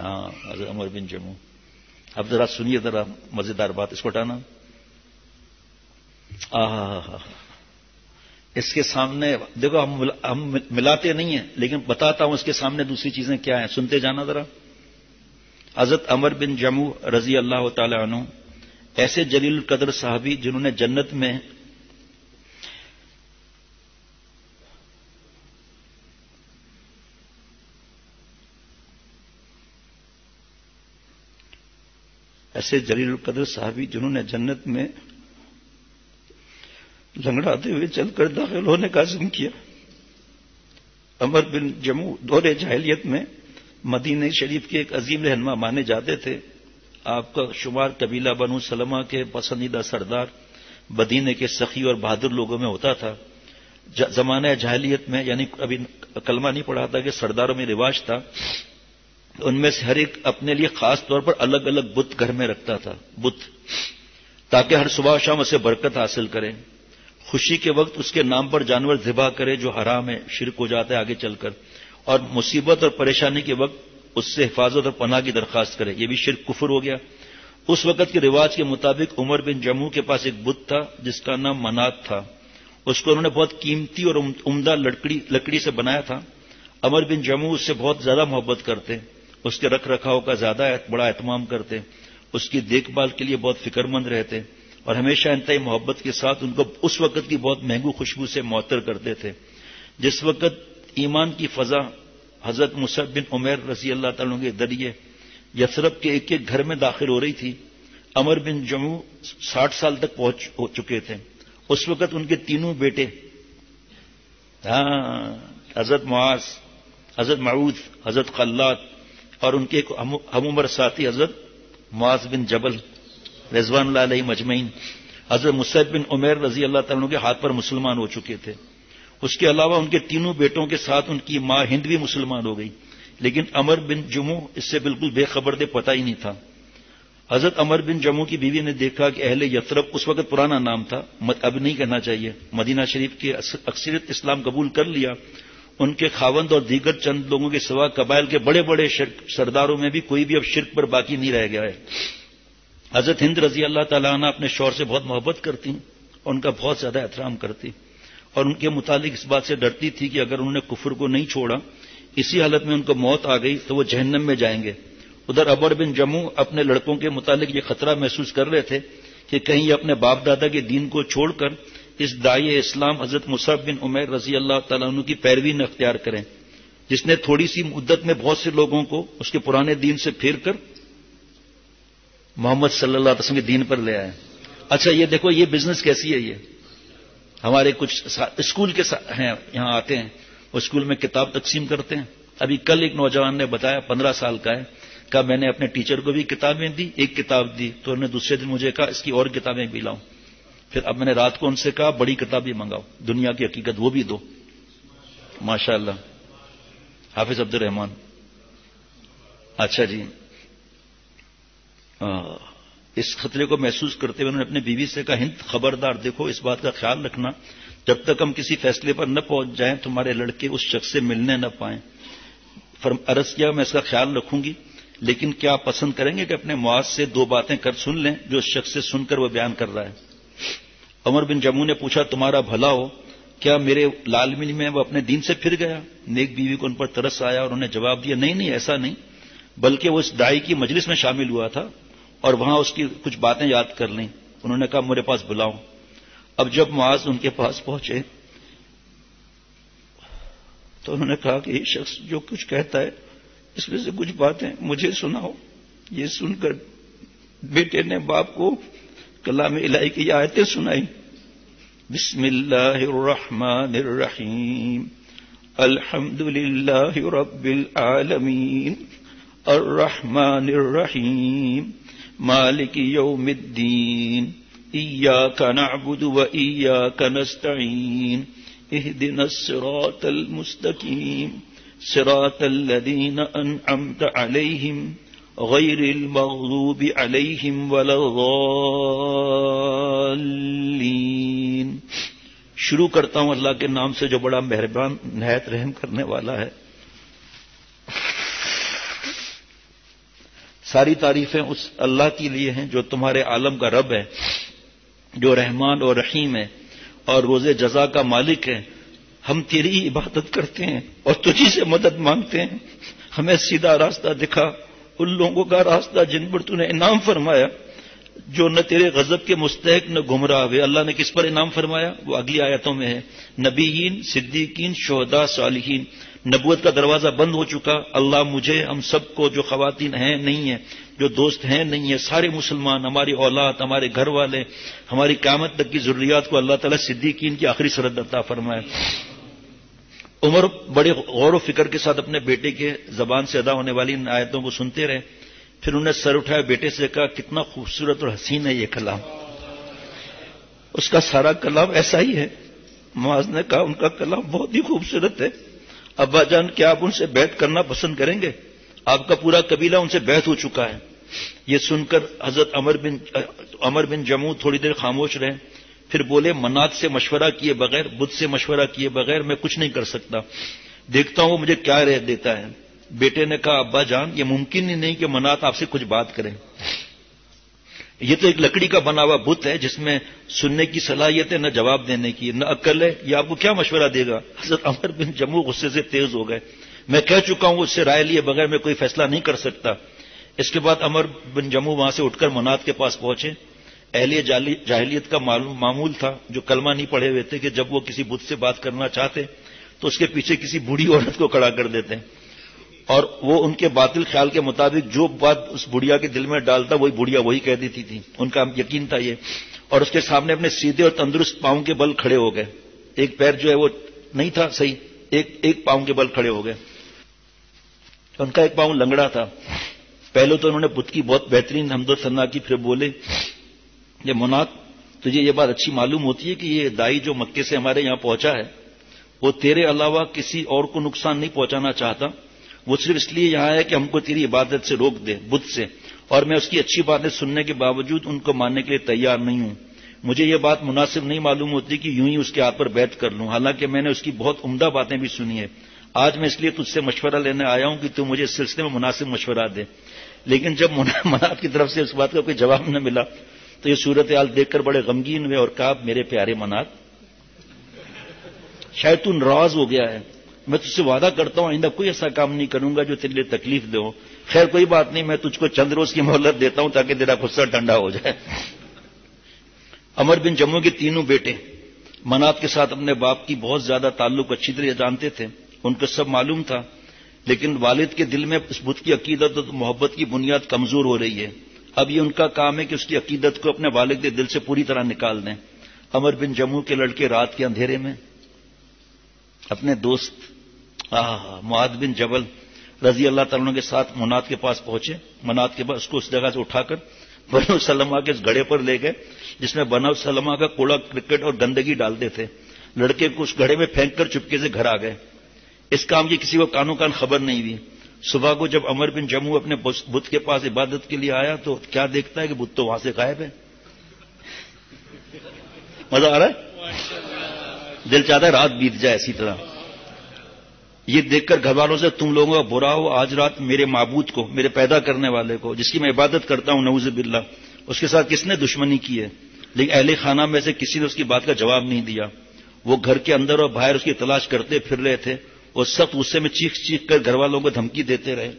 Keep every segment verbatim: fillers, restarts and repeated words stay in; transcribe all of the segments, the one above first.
ہاں حضرت عمر بن جموح. اب ذرا سنیے ذرا مزیدار بات. اس کو ہٹانا. آہا اس کے سامنے دیکھو ہم ہم ملاتے نہیں ہیں لیکن بتاتا ہوں اس کے سامنے دوسری چیزیں کیا ہیں. سنتے جانا ذرا. حضرت عمر بن جموح رضی اللہ تعالی عنہ ایسے جلیل القدر صحابی جنہوں نے جنت میں ایسے جلیل القدر صحابی جنہوں نے جنت میں لنگڑاتے ہوئے چل کر داخل ہونے کا عزم کیا. عمر بن جموح دور جاہلیت میں مدینہ شریف کے ایک عظیم رہنما مانے جاتے تھے. آپ کا شمار قبیلہ بنو سلمہ کے پسندیدہ سردار مدینے کے سخی اور بہادر لوگوں میں ہوتا تھا. زمانہ جاہلیت میں یعنی ابھی کلمہ نہیں پڑھا تھا کہ سرداروں میں رواج تھا. ان میں سے ہر ایک اپنے لیے خاص طور پر الگ الگ بت گھر میں رکھتا تھا بت تاکہ ہر صبح شام اسے برکت حاصل کرے. خوشی کے وقت اس کے نام پر جانور ذبح کرے جو حرام ہے, شرک ہو جاتا ہے آگے چل کر, اور مصیبت اور پریشانی کے وقت اس سے حفاظت اور پناہ کی درخواست کرے, یہ بھی شرک کفر ہو گیا. اس وقت کے رواج کے مطابق عمر بن جموح کے پاس ایک بت تھا جس کا نام منات تھا. اس کو انہوں نے بہت قیمتی اور عمدہ لکڑی لکڑی سے بنایا تھا. عمر بن جموح اس سے بہت زیادہ محبت کرتے, اس کے رکھ رکھاؤ کا زیادہ بڑا اہتمام کرتے, اس کی دیکھ بھال کے لیے بہت فکر مند رہتے اور ہمیشہ انتہائی محبت کے ساتھ ان کو اس وقت کی بہت مہنگو خوشبو سے معطر کرتے تھے. جس وقت ایمان کی فضا حضرت مصعب بن عمیر رضی اللہ تعالیٰ کے ذریعے یثرب کے ایک ایک گھر میں داخل ہو رہی تھی, عمر بن جموح ساٹھ سال تک پہنچ ہو چکے تھے. اس وقت ان کے تینوں بیٹے ہاں حضرت معاذ, حضرت معوذ, حضرت خلاد اور ان کے ایک ہم عمر ساتھی حضرت معاذ بن جبل رضوان اللہ علیہ مجمعین حضرت مصعب بن عمیر رضی اللہ تعالیٰ کے ہاتھ پر مسلمان ہو چکے تھے. اس کے علاوہ ان کے تینوں بیٹوں کے ساتھ ان کی ماں ہند بھی مسلمان ہو گئی, لیکن عمر بن جموح اس سے بالکل بے خبر تھے, پتہ ہی نہیں تھا. حضرت عمر بن جموح کی بیوی نے دیکھا کہ اہل یثرب, اس وقت پرانا نام تھا, اب نہیں کہنا چاہیے, مدینہ شریف کے اکثریت اسلام قبول کر لیا. ان کے خاوند اور دیگر چند لوگوں کے سوا قبائل کے بڑے بڑے سرداروں میں بھی کوئی بھی اب شرک پر باقی نہیں رہ گیا ہے. حضرت ہند رضی اللہ تعالیٰ عنہ اپنے شوہر سے بہت محبت کرتی, ان کا بہت زیادہ احترام کرتی اور ان کے متعلق اس بات سے ڈرتی تھی کہ اگر انہوں نے کفر کو نہیں چھوڑا, اسی حالت میں ان کو موت آ گئی تو وہ جہنم میں جائیں گے. ادھر عمر بن جموح اپنے لڑکوں کے متعلق یہ خطرہ محسوس کر رہے تھے کہ کہیں یہ اپنے باپ دادا کے دین کو چھوڑ کر اس داعی اسلام حضرت مصعب بن عمیر رضی اللہ تعالیٰ عنہ کی پیروی نہ اختیار کریں, جس نے تھوڑی سی مدت میں بہت سے لوگوں کو اس کے پرانے دین سے پھیر کر محمد صلی اللہ علیہ وسلم کے دین پر لے آئے. اچھا یہ دیکھو یہ بزنس کیسی ہے. یہ ہمارے کچھ اسکول کے ہیں یہاں آتے ہیں, وہ اسکول میں کتاب تقسیم کرتے ہیں. ابھی کل ایک نوجوان نے بتایا, پندرہ سال کا ہے, کہا میں نے اپنے ٹیچر کو بھی کتابیں دی, ایک کتاب دی تو انہوں نے دوسرے دن مجھے کہا اس کی اور کتابیں بھی لاؤں. پھر اب میں نے رات کو ان سے کہا بڑی کتاب بھی منگاؤ, دنیا کی حقیقت وہ بھی دو. ماشاء اللہ. حافظ عبد الرحمان. اچھا جی, اس خطرے کو محسوس کرتے ہوئے انہوں نے اپنے بیوی سے کہا, ہند خبردار, دیکھو اس بات کا خیال رکھنا جب تک ہم کسی فیصلے پر نہ پہنچ جائیں تمہارے لڑکے اس شخص سے ملنے نہ پائیں. عرض کیا میں اس کا خیال رکھوں گی, لیکن کیا آپ پسند کریں گے کہ اپنے معاذ سے دو باتیں کر سن لیں جو اس شخص سے سن کر وہ بیان کر رہا ہے. عمر بن جموح نے پوچھا, تمہارا بھلا ہو, کیا میرے لال مل میں وہ اپنے دین سے پھر گیا؟ نیک بیوی کو ان پر ترس آیا اور انہوں نے جواب دیا, نہیں نہیں ایسا نہیں, بلکہ وہ اس داعی کی مجلس میں شامل ہوا تھا اور وہاں اس کی کچھ باتیں یاد کر لیں. انہوں نے کہا میرے پاس بلاؤ. اب جب معاذ ان کے پاس پہنچے تو انہوں نے کہا کہ یہ شخص جو کچھ کہتا ہے اس میں سے کچھ باتیں مجھے سناؤ. یہ سن کر بیٹے نے باپ کو کلام الہی کی آیتیں سنائی. بسم اللہ الرحمن الرحیم, الحمد للہ رب العالمین, الرحمن الرحیم, مالک یوم الدین, ایاک نعبد و ایاک نستعین, اہدنا الصراط المستقیم, صراط الذین انعمت علیہم غیر المغضوب علیہم ولا الضالین. شروع کرتا ہوں اللہ کے نام سے جو بڑا مہربان نہایت رحم کرنے والا ہے. ساری تعریفیں اس اللہ کے لیے ہیں جو تمہارے عالم کا رب ہے، جو رحمان اور رحیم ہے اور روز جزا کا مالک ہے۔ ہم تیری عبادت کرتے ہیں اور تجھی سے مدد مانگتے ہیں، ہمیں سیدھا راستہ دکھا، ان لوگوں کا راستہ جن پر تو نے انعام فرمایا، جو نہ تیرے غضب کے مستحق نہ گمراہ ہوئے۔ اللہ نے کس پر انعام فرمایا؟ وہ اگلی آیتوں میں ہے، نبیین، صدیقین، شہداء، صالحین۔ نبوت کا دروازہ بند ہو چکا، اللہ مجھے، ہم سب کو، جو خواتین ہیں نہیں ہیں، جو دوست ہیں نہیں ہیں، سارے مسلمان، ہماری اولاد، ہمارے گھر والے، ہماری قیامت تک کی ذریات کو اللہ تعالیٰ صدیقین کی آخری سرحد عطا فرمائے۔ عمر بڑے غور و فکر کے ساتھ اپنے بیٹے کے زبان سے ادا ہونے والی ان آیتوں کو سنتے رہے، پھر انہوں نے سر اٹھایا، بیٹے سے کہا کتنا خوبصورت اور حسین ہے یہ کلام۔ اس کا سارا کلام ایسا ہی ہے۔ معاذ نے کہا ان کا کلام بہت ہی خوبصورت ہے، ابا جان کیا آپ ان سے بیعت کرنا پسند کریں گے؟ آپ کا پورا قبیلہ ان سے بیعت ہو چکا ہے۔ یہ سن کر حضرت عمر بن عمر بن جموح تھوڑی دیر خاموش رہے، پھر بولے منات سے مشورہ کیے بغیر، بدھ سے مشورہ کیے بغیر میں کچھ نہیں کر سکتا، دیکھتا ہوں وہ مجھے کیا رائے دیتا ہے۔ بیٹے نے کہا ابا جان یہ ممکن ہی نہیں کہ منات آپ سے کچھ بات کریں، یہ تو ایک لکڑی کا بنا ہوا بت ہے جس میں سننے کی صلاحیت ہے، نہ جواب دینے کی، نہ عقل ہے، یہ آپ کو کیا مشورہ دے گا؟ حضرت عمر بن جموح غصے سے تیز ہو گئے، میں کہہ چکا ہوں اس سے رائے لیے بغیر میں کوئی فیصلہ نہیں کر سکتا۔ اس کے بعد عمر بن جموح وہاں سے اٹھ کر منات کے پاس پہنچے۔ اہل جاہلیت کا معمول تھا، جو کلمہ نہیں پڑھے ہوئے تھے، کہ جب وہ کسی بت سے بات کرنا چاہتے تو اس کے پیچھے کسی بوڑھی عورت کو کھڑا کر دیتے، اور وہ ان کے باطل خیال کے مطابق جو بات اس بڑھیا کے دل میں ڈالتا وہی بڑھیا وہی کہہ دیتی تھی، ان کا یقین تھا یہ، اور اس کے سامنے اپنے سیدھے اور تندرست پاؤں کے بل کھڑے ہو گئے، ایک پیر جو ہے وہ نہیں تھا صحیح، ایک ایک پاؤں کے بل کھڑے ہو گئے، ان کا ایک پاؤں لنگڑا تھا۔ پہلے تو انہوں نے بت کی بہت بہترین حمد و ثنا کی، پھر بولے یہ منات تجھے یہ بات اچھی معلوم ہوتی ہے کہ یہ دائی جو مکے سے ہمارے یہاں پہنچا ہے وہ تیرے علاوہ کسی اور کو نقصان نہیں پہنچانا چاہتا، وہ صرف اس لیے یہاں ہے کہ ہم کو تیری عبادت سے روک دے، بت سے، اور میں اس کی اچھی باتیں سننے کے باوجود ان کو ماننے کے لیے تیار نہیں ہوں۔ مجھے یہ بات مناسب نہیں معلوم ہوتی کہ یوں ہی اس کے ہاتھ پر بیعت کر لوں، حالانکہ میں نے اس کی بہت عمدہ باتیں بھی سنی ہے۔ آج میں اس لیے تجھ سے مشورہ لینے آیا ہوں کہ تو مجھے اس سلسلے میں مناسب مشورہ دے۔ لیکن جب منات کی طرف سے اس بات کا کوئی جواب نہ ملا تو یہ صورتحال دیکھ کر بڑے غمگین ہوئے اور کہا میرے پیارے منات، شاید تو ناراض ہو گیا ہے، میں تجھ سے وعدہ کرتا ہوں آئندہ کوئی ایسا کام نہیں کروں گا جو تیرے لیے تکلیف دے ہو۔ خیر کوئی بات نہیں، میں تجھ کو چند روز کی مہلت دیتا ہوں تاکہ تیرا غصہ ٹھنڈا ہو جائے۔ عمر بن جموح کے تینوں بیٹے منات کے ساتھ اپنے باپ کی بہت زیادہ تعلق اچھی طرح جانتے تھے، ان کو سب معلوم تھا، لیکن والد کے دل میں اس بت کی عقیدت اور محبت کی بنیاد کمزور ہو رہی ہے۔ اب یہ ان کا کام ہے کہ اس کی عقیدت کو اپنے والد کے دل سے پوری طرح نکال دیں۔ عمر بن جموح کے لڑکے رات کے اندھیرے میں اپنے دوست معاذ بن جبل رضی اللہ تعالیٰ عنہ کے ساتھ منات کے پاس پہنچے۔ منات کے بعد اس کو اس جگہ سے اٹھا کر بنو سلمہ کے اس گھڑے پر لے گئے جس میں بنو سلمہ کا کوڑا کرکٹ اور گندگی ڈالتے تھے۔ لڑکے کو اس گھڑے میں پھینک کر چپکے سے گھر آ گئے۔ اس کام کی کسی کو کانوں کان خبر نہیں ہوئی۔ صبح کو جب عمر بن جموح اپنے بت کے پاس عبادت کے لیے آیا تو کیا دیکھتا ہے کہ بت تو وہاں سے غائب ہے۔ مزہ آ رہا ہے؟ دل چاہتا ہے رات بیت جائے اسی طرح۔ یہ دیکھ کر گھر والوں سے تم لوگوں کا برا ہو، آج رات میرے معبود کو، میرے پیدا کرنے والے کو جس کی میں عبادت کرتا ہوں نعوذ باللہ، اس کے ساتھ کس نے دشمنی کی ہے؟ لیکن اہل خانہ میں سے کسی نے اس کی بات کا جواب نہیں دیا۔ وہ گھر کے اندر اور باہر اس کی تلاش کرتے پھر رہے تھے، وہ سخت غصے میں چیخ چیخ کر گھر والوں کو دھمکی دیتے رہے۔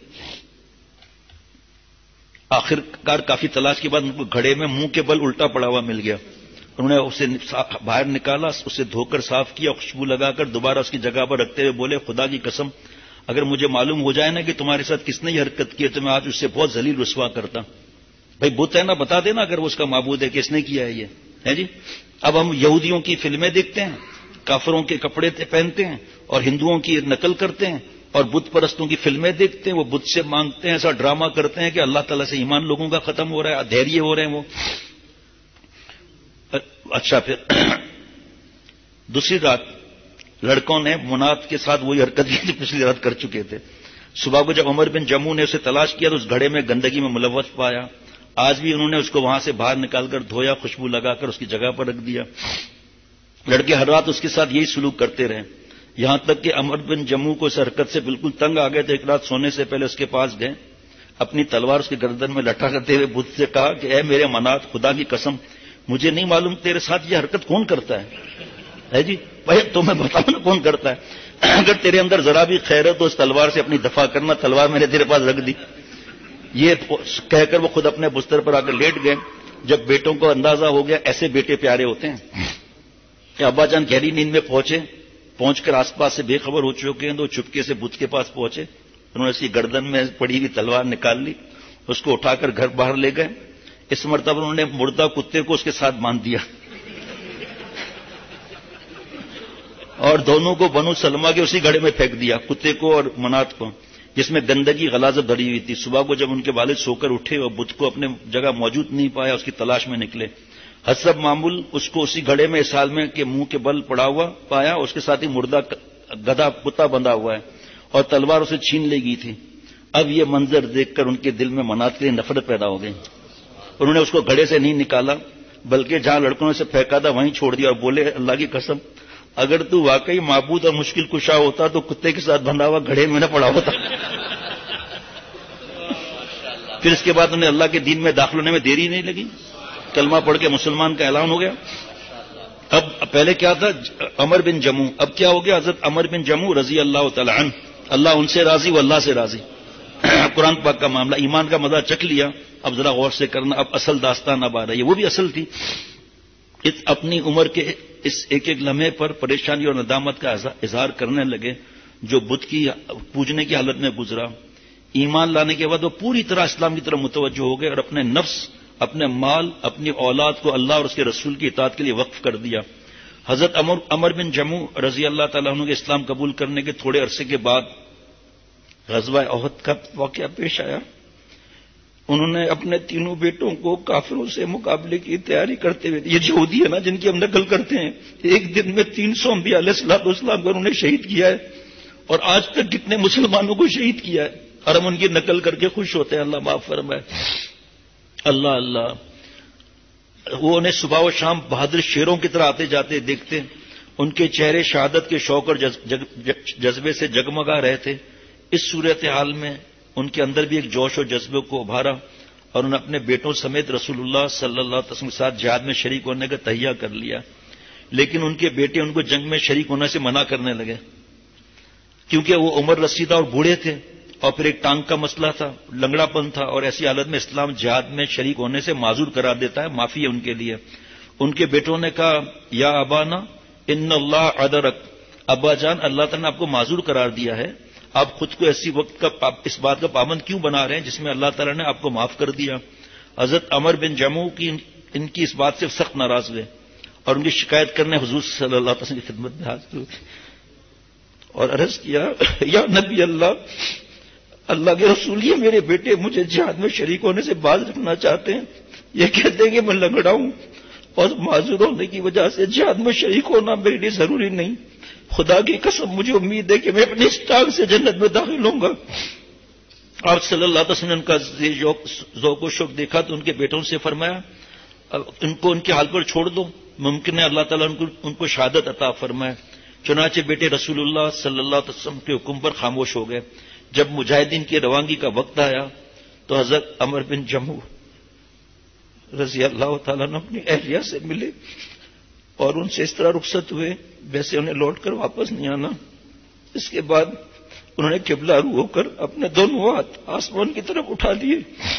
آخر کار کافی تلاش کے بعد ان کو گھڑے میں منہ کے بل الٹا پڑا ہوا مل گیا۔ انہوں نے اسے باہر نکالا، اسے دھو کر صاف کیا، خوشبو لگا کر دوبارہ اس کی جگہ پر رکھتے ہوئے بولے خدا کی قسم اگر مجھے معلوم ہو جائے نا کہ تمہارے ساتھ کس نے یہ حرکت کی ہے تو میں آج اس سے بہت ذلیل رسوا کرتا۔ بھائی بت ہے نا، بتا دینا اگر وہ اس کا معبود ہے کس نے کیا ہے یہ ہے جی۔ اب ہم یہودیوں کی فلمیں دیکھتے ہیں، کافروں کے کپڑے پہنتے ہیں اور ہندوؤں کی نقل کرتے ہیں، اور بت پرستوں کی فلمیں دیکھتے ہیں، وہ بت سے مانگتے ہیں، ایسا ڈرامہ کرتے ہیں کہ اللہ تعالیٰ سے ایمان لوگوں کا ختم ہو رہا ہے، ادھیریے ہو رہے ہیں وہ۔ اچھا پھر دوسری رات لڑکوں نے منات کے ساتھ وہی حرکت کی جو پچھلی رات کر چکے تھے۔ صبح کو جب عمر بن جموح نے اسے تلاش کیا تو اس گھڑے میں گندگی میں ملوث پایا۔ آج بھی انہوں نے اس کو وہاں سے باہر نکال کر دھویا، خوشبو لگا کر اس کی جگہ پر رکھ دیا۔ لڑکے ہر رات اس کے ساتھ یہی سلوک کرتے رہے، یہاں تک کہ عمر بن جموح کو اس حرکت سے بالکل تنگ آ گئے تو ایک رات سونے سے پہلے اس کے پاس گئے، اپنی تلوار اس کی گردن میں لٹا کرتے ہوئے بت سے کہا کہ اے میرے منات، خدا کی قسم مجھے نہیں معلوم تیرے ساتھ یہ حرکت کون کرتا ہے، ہے جی بھائی تمہیں بتاؤ نا کون کرتا ہے، اگر تیرے اندر ذرا بھی خیر ہے تو اس تلوار سے اپنی دفاع کرنا، تلوار میں نے تیرے پاس رکھ دی۔ یہ کہہ کر وہ خود اپنے بستر پر آ کر لیٹ گئے۔ جب بیٹوں کو اندازہ ہو گیا ایسے بیٹے پیارے ہوتے ہیں کہ ابا جان گہری نیند میں پہنچے، پہنچ کر آس پاس سے بے خبر ہو چکے ہیں تو چپکے سے بت کے پاس پہنچے، انہوں نے اس کی گردن میں پڑی ہوئی تلوار نکال لی، اس کو اٹھا کر گھر باہر لے گئے۔ اس مرتبہ انہوں نے مردہ کتے کو اس کے ساتھ باندھ دیا اور دونوں کو بنو سلمہ کے اسی گڑھے میں پھینک دیا، کتے کو اور منات کو، جس میں گندگی غلاظت بھری ہوئی تھی۔ صبح کو جب ان کے والد سو کر اٹھے اور بت کو اپنے جگہ موجود نہیں پایا، اس کی تلاش میں نکلے، حسب معمول اس کو اسی گڑھے میں اس حال میں کہ منہ کے بل پڑا ہوا پایا، اس کے ساتھ ہی مردہ گدھا کتا بندھا ہوا ہے اور تلوار اسے چھین لے گئی تھی۔ اب یہ منظر دیکھ کر ان کے دل میں منات کے لیے نفرت پیدا ہو گئی۔ انہوں نے اس کو گھڑے سے نہیں نکالا بلکہ جہاں لڑکوں نے اسے پھینکا تھا وہیں چھوڑ دیا اور بولے اللہ کی قسم اگر تو واقعی معبود اور مشکل کشا ہوتا تو کتے کے ساتھ بندھا ہوا گھڑے میں نہ پڑا ہوتا۔ پھر اس کے بعد انہیں اللہ کے دین میں داخل ہونے میں دیری نہیں لگی، کلمہ پڑھ کے مسلمان کا اعلان ہو گیا۔ اب پہلے کیا تھا عمر بن جموح، اب کیا ہو گیا حضرت عمر بن جموح رضی اللہ تعالی عنہ، اللہ ان سے راضی و اللہ سے راضی۔ قرآن پاک کا معاملہ، ایمان کا مزہ چکھ لیا، اب ذرا غور سے کرنا، اب اصل داستان اب آ رہی ہے، وہ بھی اصل تھی۔ اس اپنی عمر کے اس ایک ایک لمحے پر پریشانی اور ندامت کا اظہار کرنے لگے جو بت کی پوجنے کی حالت میں گزرا۔ ایمان لانے کے بعد وہ پوری طرح اسلام کی طرف متوجہ ہو گئے اور اپنے نفس، اپنے مال، اپنی اولاد کو اللہ اور اس کے رسول کی اطاعت کے لیے وقف کر دیا۔ حضرت عمر عمر بن جموح رضی اللہ تعالیٰ عنہ کے اسلام قبول کرنے کے تھوڑے عرصے کے بعد غزوہ احد کا واقعہ پیش آیا۔ انہوں نے اپنے تینوں بیٹوں کو کافروں سے مقابلے کی تیاری کرتے ہوئے، یہ یہودی ہے نا جن کی ہم نقل کرتے ہیں، ایک دن میں تین سو انبیاء علیہ الصلوۃ والسلام کو انہوں نے شہید کیا ہے اور آج تک کتنے مسلمانوں کو شہید کیا ہے اور ہم ان کی نقل کر کے خوش ہوتے ہیں، اللہ معاف فرمائے۔ اللہ اللہ، وہ انہیں صبح و شام بہادر شیروں کی طرح آتے جاتے دیکھتے، ان کے چہرے شہادت کے شوق اور جذبے سے جگمگا رہے تھے۔ اس صورتحال میں ان کے اندر بھی ایک جوش و جذبے کو ابھارا اور انہوں نے اپنے بیٹوں سمیت رسول اللہ صلی اللہ علیہ وسلم کے ساتھ جہاد میں شریک ہونے کا تہیہ کر لیا، لیکن ان کے بیٹے ان کو جنگ میں شریک ہونے سے منع کرنے لگے کیونکہ وہ عمر رسیدہ اور بوڑھے تھے اور پھر ایک ٹانگ کا مسئلہ تھا، لنگڑا پن تھا، اور ایسی حالت میں اسلام جہاد میں شریک ہونے سے معذور قرار دیتا ہے، معافی ہے ان کے لیے۔ ان کے بیٹوں نے کہا یا ابانا ان اللہ عذرک، ابا جان اللہ تعالیٰ نے آپ کو معذور قرار دیا ہے، آپ خود کو ایسی وقت کا اس بات کا پابند کیوں بنا رہے ہیں جس میں اللہ تعالیٰ نے آپ کو معاف کر دیا۔ حضرت عمر بن جموح کی ان کی اس بات سے سخت ناراض ہوئے اور ان کی شکایت کرنے حضور صلی اللہ علیہ وسلم کی خدمت میں حاضر ہوئے اور عرض کیا یا نبی اللہ، اللہ کے رسول، یہ میرے بیٹے مجھے جہاد میں شریک ہونے سے باز رکھنا چاہتے ہیں، یہ کہتے ہیں کہ میں لنگڑا ہوں اور معذور ہونے کی وجہ سے جہاد میں شریک ہونا میرے لیے ضروری نہیں، خدا کی قسم مجھے امید ہے کہ میں اپنی اس ٹانگ سے جنت میں داخل ہوں گا۔ آپ صلی اللہ علیہ وسلم نے ان کا ذوق و شوق دیکھا تو ان کے بیٹوں سے فرمایا ان کو ان کے حال پر چھوڑ دو، ممکن ہے اللہ تعالیٰ ان کو ان کو شہادت عطا فرمائے۔ چنانچہ بیٹے رسول اللہ صلی اللہ علیہ وسلم کے حکم پر خاموش ہو گئے۔ جب مجاہدین کی روانگی کا وقت آیا تو حضرت عمر بن جموح رضی اللہ تعالیٰ نے اپنی اہلیہ سے ملے اور ان سے اس طرح رخصت ہوئے ویسے انہیں لوٹ کر واپس نہیں آنا۔ اس کے بعد انہوں نے قبلہ رو ہو کر اپنے دونوں ہاتھ آسمان کی طرف اٹھا لیے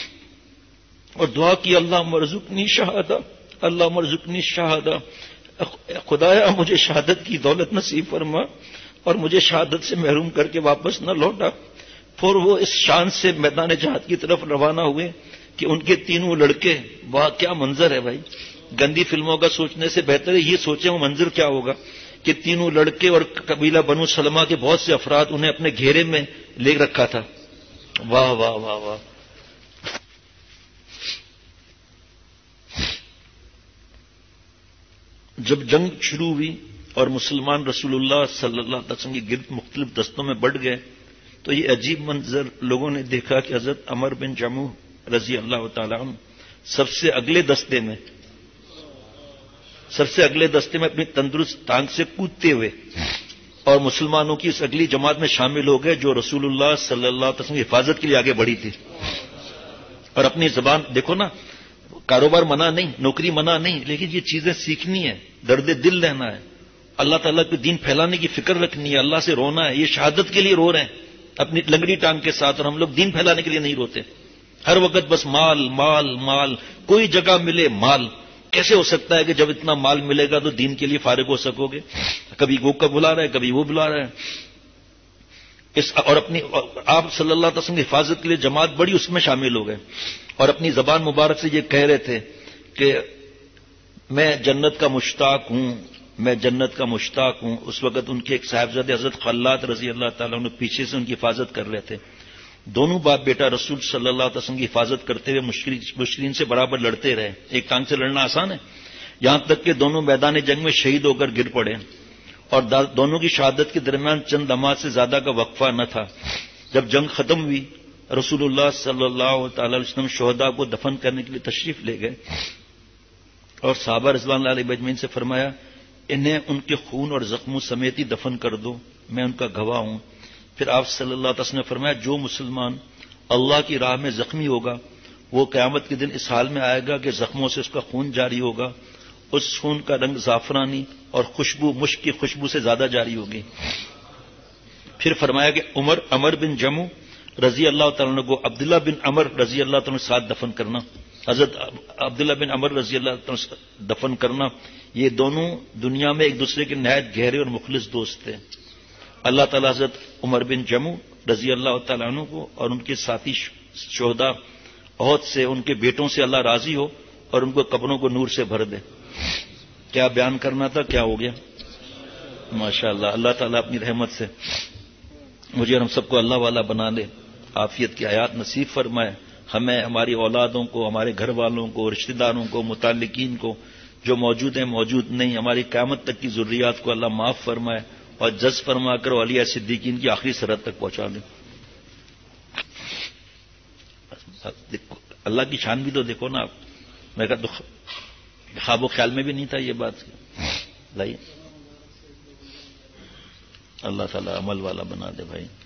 اور دعا کی اللہ مرزقنی شہادہ، اللہ مرزقنی شہادہ، خدایا مجھے شہادت کی دولت نصیب فرما اور مجھے شہادت سے محروم کر کے واپس نہ لوٹا۔ پھر وہ اس شان سے میدان جہاد کی طرف روانہ ہوئے کہ ان کے تینوں لڑکے، واہ کیا منظر ہے بھائی، گندی فلموں کا سوچنے سے بہتر ہے یہ سوچیں وہ منظر کیا ہوگا کہ تینوں لڑکے اور قبیلہ بنو سلمہ کے بہت سے افراد انہیں اپنے گھیرے میں لے رکھا تھا۔ واہ واہ واہ واہ۔ جب جنگ شروع ہوئی اور مسلمان رسول اللہ صلی اللہ علیہ وسلم کے گرد مختلف دستوں میں بڑھ گئے تو یہ عجیب منظر لوگوں نے دیکھا کہ حضرت عمر بن جموح رضی اللہ تعالی عنہ سب سے اگلے دستے میں سب سے اگلے دستے میں اپنی تندرست ٹانگ سے کودتے ہوئے اور مسلمانوں کی اس اگلی جماعت میں شامل ہو گئے جو رسول اللہ صلی اللہ علیہ وسلم کی حفاظت کے لیے آگے بڑھی تھی۔ اور اپنی زبان دیکھو نا، کاروبار منع نہیں، نوکری منع نہیں، لیکن یہ چیزیں سیکھنی ہے، درد دل لینا ہے، اللہ تعالیٰ کے دین پھیلانے کی فکر رکھنی ہے، اللہ سے رونا ہے. یہ شہادت کے لیے رو رہے ہیں اپنی لنگڑی ٹانگ کے ساتھ، اور ہم لوگ دین پھیلانے کے لیے نہیں روتے. ہر وقت بس مال مال مال، کوئی جگہ ملے مال. کیسے ہو سکتا ہے کہ جب اتنا مال ملے گا تو دین کے لیے فارغ ہو سکو گے؟ کبھی وہ کا بلا رہا ہے، کبھی وہ بلا رہا ہے. اس اور اپنی آپ صلی اللہ علیہ وسلم کی حفاظت کے لیے جماعت بڑی اس میں شامل ہو گئے، اور اپنی زبان مبارک سے یہ کہہ رہے تھے کہ میں جنت کا مشتاق ہوں، میں جنت کا مشتاق ہوں. اس وقت ان کے ایک صاحبزادے حضرت خلات رضی اللہ تعالیٰ عنہ پیچھے سے ان کی حفاظت کر رہے تھے. دونوں باپ بیٹا رسول صلی اللہ علیہ وسلم کی حفاظت کرتے ہوئے مشرکین سے برابر لڑتے رہے. ایک ٹانگ سے لڑنا آسان ہے، یہاں تک کہ دونوں میدان جنگ میں شہید ہو کر گر پڑے، اور دونوں کی شہادت کے درمیان چند لمحات سے زیادہ کا وقفہ نہ تھا. جب جنگ ختم ہوئی، رسول اللہ صلی اللہ تعالی علیہ وسلم شہداء کو دفن کرنے کے لیے تشریف لے گئے، اور صحابہ رضوان اللہ علیہ اجمعین سے فرمایا انہیں ان کے خون اور زخموں سمیت ہی دفن کر دو، میں ان کا گواہ ہوں. پھر آپ صلی اللہ علیہ وسلم نے فرمایا جو مسلمان اللہ کی راہ میں زخمی ہوگا وہ قیامت کے دن اس حال میں آئے گا کہ زخموں سے اس کا خون جاری ہوگا، اس خون کا رنگ زعفرانی اور خوشبو مشک کی خوشبو سے زیادہ جاری ہوگی. پھر فرمایا کہ عمر عمر بن جموح رضی اللہ تعالیٰ عنہ کو عبداللہ بن عمر رضی اللہ تعالیٰ عنہ ساتھ دفن کرنا، حضرت عبداللہ بن عمر رضی اللہ تعالیٰ عنہ دفن کرنا. یہ دونوں دنیا میں ایک دوسرے کے نہایت گہرے اور مخلص دوست تھے. اللہ تعالیٰ حضرت عمر بن جموح رضی اللہ تعالیٰ عنہ کو اور ان کے ساتھی شہداء احد سے، ان کے بیٹوں سے اللہ راضی ہو اور ان کو قبروں کو نور سے بھر دے. کیا بیان کرنا تھا، کیا ہو گیا ماشاءاللہ. اللہ تعالیٰ اپنی رحمت سے مجھے اور ہم سب کو اللہ والا بنا دے، عافیت کی حیات نصیب فرمائے. ہمیں، ہماری اولادوں کو، ہمارے گھر والوں کو، رشتہ داروں کو، متعلقین کو، جو موجود ہیں موجود نہیں، ہماری قیامت تک کی ضروریات کو اللہ معاف فرمائے اور جز فرما کر اولیاء صدیقین کی آخری سرحد تک پہنچا دیں. اللہ کی شان بھی تو دیکھو نا آپ. میں کہا تو خواب و خیال میں بھی نہیں تھا یہ بات. لائیے اللہ تعالیٰ عمل والا بنا دے بھائی.